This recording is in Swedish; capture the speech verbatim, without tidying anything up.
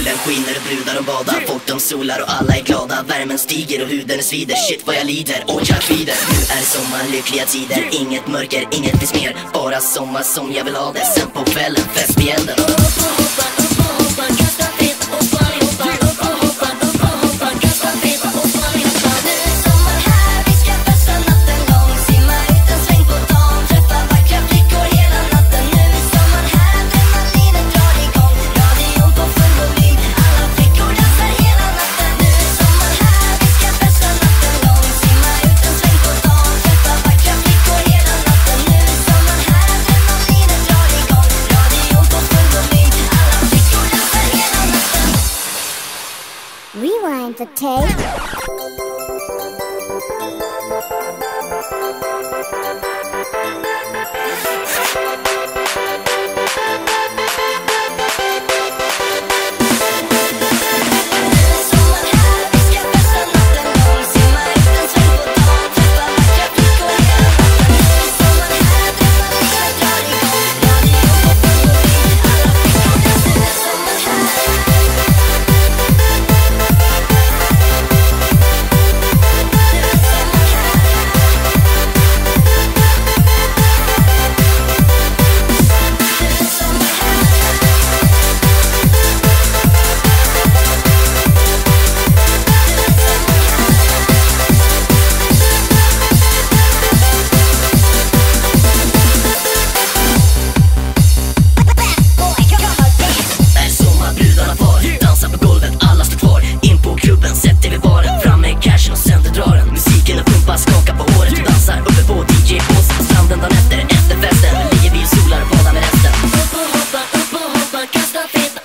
Solen skiner och brudar de badar. Folk de solar och alla är glada. Värmen stiger och huden är svider. Shit vad jag lider och jag kvider. Nu är sommar, lyckliga tider. Inget mörker, inget finns mer. Bara sommar som jag vill ha det. Sen på kvällen, fest i elden. Upp och hoppa, upp och hoppa, kasta fet upp allihopa. Upp och hoppa, upp och hoppa, kasta fet upp allihopa. Nu är sommar här, vi ska festa natten lång. Simma ut en sväng på dagen, träffa vackra flickor hela natten. Nu är sommar här, adrenalinet drar igång. Radion på full volym, alla flickor dansar hela natten. Nu är sommar här, vi ska festa natten lång. Simma ut en sväng på dagen, träffa vackra flickor hela natten. Nu är sommar här, adrenalinet drar igång. Radion på full volym, alla flickor dansar hela natten. Rewind the tape. Upp och hoppa, upp och hoppa, kasta fet